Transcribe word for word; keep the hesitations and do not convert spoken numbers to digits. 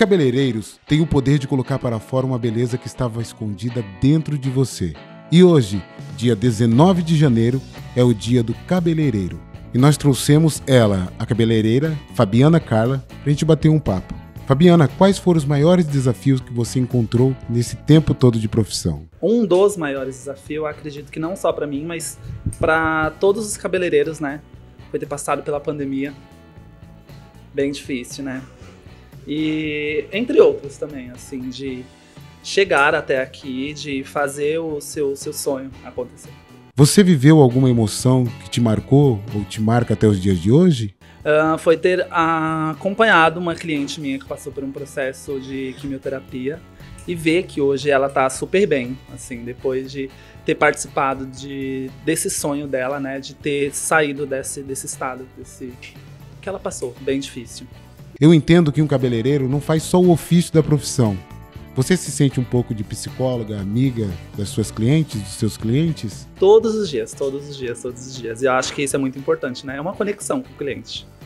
cabeleireiros têm o poder de colocar para fora uma beleza que estava escondida dentro de você. E hoje, dia dezenove de janeiro, é o dia do cabeleireiro. E nós trouxemos ela, a cabeleireira Fabiana Carla, para a gente bater um papo. Fabiana, quais foram os maiores desafios que você encontrou nesse tempo todo de profissão? Um dos maiores desafios, eu acredito que não só para mim, mas para todos os cabeleireiros, né? Foi ter passado pela pandemia. Bem difícil, né? E entre outros também, assim, de chegar até aqui, de fazer o seu, seu sonho acontecer. Você viveu alguma emoção que te marcou ou te marca até os dias de hoje? Uh, foi ter uh, acompanhado uma cliente minha que passou por um processo de quimioterapia e ver que hoje ela tá super bem, assim, depois de ter participado de, desse sonho dela, né, de ter saído desse, desse estado, desse que ela passou, bem difícil. Eu entendo que um cabeleireiro não faz só o ofício da profissão. Você se sente um pouco de psicóloga, amiga das suas clientes, dos seus clientes? Todos os dias, todos os dias, todos os dias. E eu acho que isso é muito importante, né? É uma conexão com o cliente.